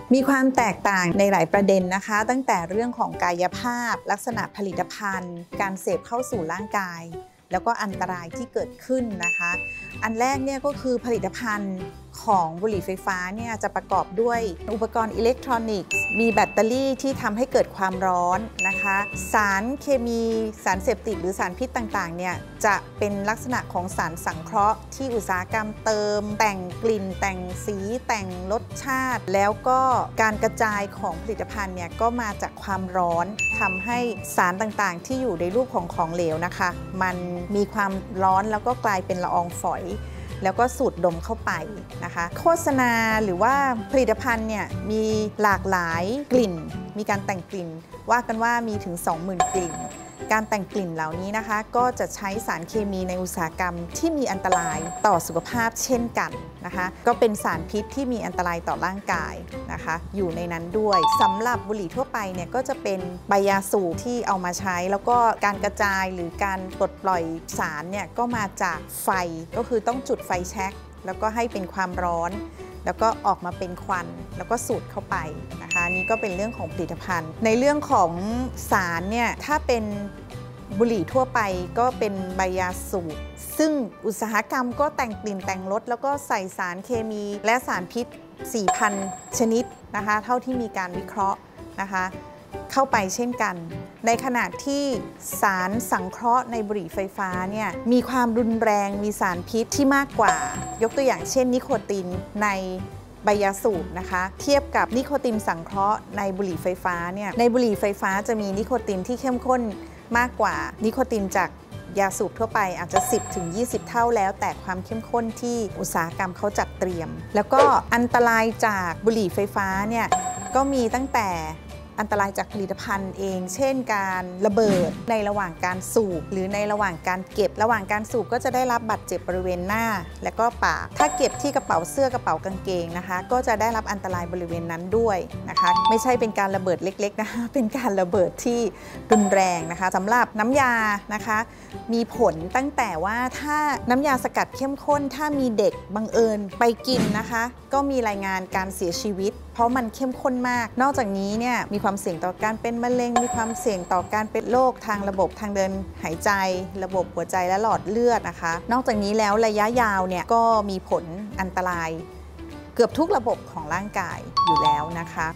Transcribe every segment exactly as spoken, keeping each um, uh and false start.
มีความแตกต่างในหลายประเด็นนะคะตั้งแต่เรื่องของกายภาพลักษณะผลิตภัณฑ์การเสพเข้าสู่ร่างกายแล้วก็อันตรายที่เกิดขึ้นนะคะอันแรกเนี่ยก็คือผลิตภัณฑ์ของบุหรี่ไฟฟ้าเนี่ยจะประกอบด้วยอุปกรณ์อิเล็กทรอนิกส์มีแบตเตอรี่ที่ทำให้เกิดความร้อนนะคะสารเคมีสารเสพติดหรือสารพิษต่างๆเนี่ยจะเป็นลักษณะของสารสังเคราะห์ที่อุตสาหกรรมเติมแต่งกลิ่นแต่งสีแต่งรสชาติแล้วก็การกระจายของผลิตภัณฑ์เนี่ยก็มาจากความร้อนทำให้สารต่างๆที่อยู่ในรูปของของเหลวนะคะมันมีความร้อนแล้วก็กลายเป็นละอองฝอยแล้วก็สูดดมเข้าไปนะคะโฆษณาหรือว่าผลิตภัณฑ์เนี่ยมีหลากหลายกลิ่นมีการแต่งกลิ่นว่ากันว่ามีถึง สองหมื่น กลิ่นการแต่งกลิ่นเหล่านี้นะคะก็จะใช้สารเคมีในอุตสาหกรรมที่มีอันตรายต่อสุขภาพเช่นกันนะคะก็เป็นสารพิษที่มีอันตรายต่อร่างกายนะคะอยู่ในนั้นด้วยสำหรับบุหรี่ทั่วไปเนี่ยก็จะเป็นใบยาสูบที่เอามาใช้แล้วก็การกระจายหรือการปลดปล่อยสารเนี่ยก็มาจากไฟก็คือต้องจุดไฟแช็กแล้วก็ให้เป็นความร้อนแล้วก็ออกมาเป็นควันแล้วก็สูดเข้าไปนะคะนี่ก็เป็นเรื่องของผลิตภัณฑ์ในเรื่องของสารเนี่ยถ้าเป็นบุหรี่ทั่วไปก็เป็นใบยาสูบซึ่งอุตสาหกรรมก็แต่งกลิ่นแต่งรสแล้วก็ใส่สารเคมีและสารพิษ สี่พัน ชนิดนะคะเท่าที่มีการวิเคราะห์นะคะเข้าไปเช่นกันในขณะที่สารสังเคราะห์ในบุหรี่ไฟฟ้าเนี่ยมีความรุนแรงมีสารพิษที่มากกว่ายกตัวอย่างเช่นนิโคตินในใบยาสูบนะคะเทียบกับนิโคตินสังเคราะห์ในบุหรี่ไฟฟ้าเนี่ยในบุหรี่ไฟฟ้าจะมีนิโคตินที่เข้มข้นมากกว่านิโคตินจากยาสูบทั่วไปอาจจะ สิบถึงยี่สิบ เท่าแล้วแต่ความเข้มข้นที่อุตสาหกรรมเขาจัดเตรียมแล้วก็อันตรายจากบุหรี่ไฟฟ้าเนี่ยก็มีตั้งแต่อันตรายจากผลิตภัณฑ์เองเช่นการระเบิดในระหว่างการสูบหรือในระหว่างการเก็บระหว่างการสูบก็จะได้รับบาดเจ็บบริเวณหน้าและก็ปากถ้าเก็บที่กระเป๋าเสื้อกระเป๋ากางเกงนะคะก็จะได้รับอันตรายบริเวณนั้นด้วยนะคะไม่ใช่เป็นการระเบิดเล็กๆนะคะเป็นการระเบิดที่รุนแรงนะคะสำหรับน้ำยานะคะมีผลตั้งแต่ว่าถ้าน้ำยาสกัดเข้มข้นถ้ามีเด็กบังเอิญไปกินนะคะก็มีรายงานการเสียชีวิตเพราะมันเข้มข้นมากนอกจากนี้เนี่ยมีความเสี่ยงต่อการเป็นมะเร็งมีความเสี่ยงต่อการเป็นโรคทางระบบทางเดินหายใจระบบหัวใจและหลอดเลือดนะคะนอกจากนี้แล้วระยะยาวเนี่ยก็มีผลอันตรายเกือบทุกระบบของร่างกายอยู่แล้วนะคะ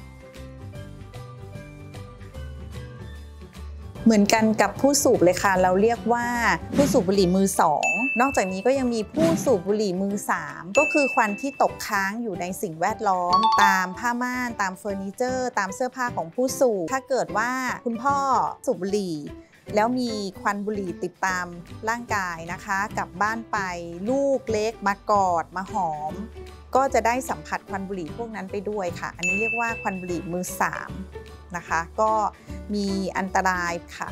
เหมือนกันกับผู้สูบเลยค่ะเราเรียกว่าผู้สูบบุหรี่มือสองนอกจากนี้ก็ยังมีผู้สูบบุหรี่มือสามก็คือควันที่ตกค้างอยู่ในสิ่งแวดล้อมตามผ้าม่านตามเฟอร์นิเจอร์ตามเสื้อผ้าของผู้สูบถ้าเกิดว่าคุณพ่อสูบบุหรี่แล้วมีควันบุหรี่ติดตามร่างกายนะคะกลับบ้านไปลูกเล็กมากอดมาหอมก็จะได้สัมผัสควันบุหรี่พวกนั้นไปด้วยค่ะอันนี้เรียกว่าควันบุหรี่มือสามนะคะก็มีอันตรายค่ะ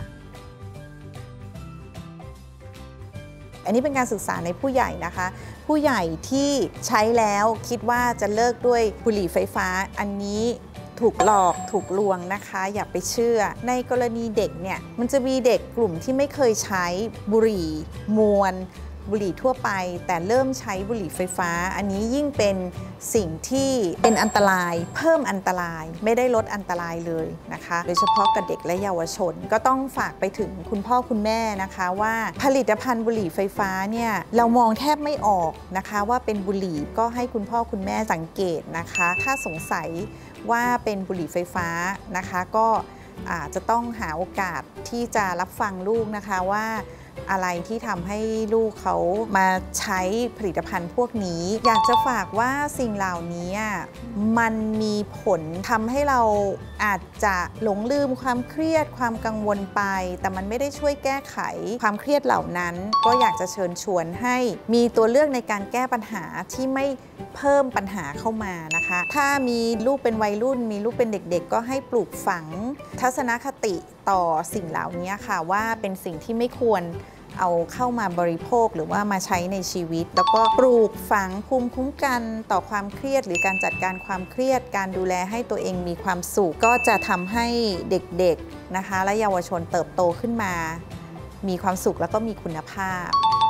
อันนี้เป็นการศึกษาในผู้ใหญ่นะคะผู้ใหญ่ที่ใช้แล้วคิดว่าจะเลิกด้วยบุหรี่ไฟฟ้าอันนี้ถูกหลอกถูกลวงนะคะอย่าไปเชื่อในกรณีเด็กเนี่ยมันจะมีเด็กกลุ่มที่ไม่เคยใช้บุหรี่มวนบุหรี่ทั่วไปแต่เริ่มใช้บุหรี่ไฟฟ้าอันนี้ยิ่งเป็นสิ่งที่เป็นอันตรายเพิ่มอันตรายไม่ได้ลดอันตรายเลยนะคะโดยเฉพาะกับเด็กและเยาวชนก็ต้องฝากไปถึงคุณพ่อคุณแม่นะคะว่าผลิตภัณฑ์บุหรี่ไฟฟ้าเนี่ยเรามองแทบไม่ออกนะคะว่าเป็นบุหรี่ก็ให้คุณพ่อคุณแม่สังเกตนะคะถ้าสงสัยว่าเป็นบุหรี่ไฟฟ้านะคะก็อาจจะต้องหาโอกาสที่จะรับฟังลูกนะคะว่าอะไรที่ทำให้ลูกเขามาใช้ผลิตภัณฑ์พวกนี้อยากจะฝากว่าสิ่งเหล่านี้มันมีผลทำให้เราอาจจะหลงลืมความเครียดความกังวลไปแต่มันไม่ได้ช่วยแก้ไขความเครียดเหล่านั้นก็อยากจะเชิญชวนให้มีตัวเลือกในการแก้ปัญหาที่ไม่เพิ่มปัญหาเข้ามานะคะถ้ามีลูกเป็นวัยรุ่นมีลูกเป็นเด็กๆก็ให้ปลูกฝังทัศนคติต่อสิ่งเหล่านี้ค่ะว่าเป็นสิ่งที่ไม่ควรเอาเข้ามาบริโภคหรือว่ามาใช้ในชีวิตแล้วก็ปลูกฝังภูมิคุ้มกันต่อความเครียดหรือการจัดการความเครียดการดูแลให้ตัวเองมีความสุขก็จะทำให้เด็กๆนะคะและเยาวชนเติบโตขึ้นมามีความสุขแล้วก็มีคุณภาพ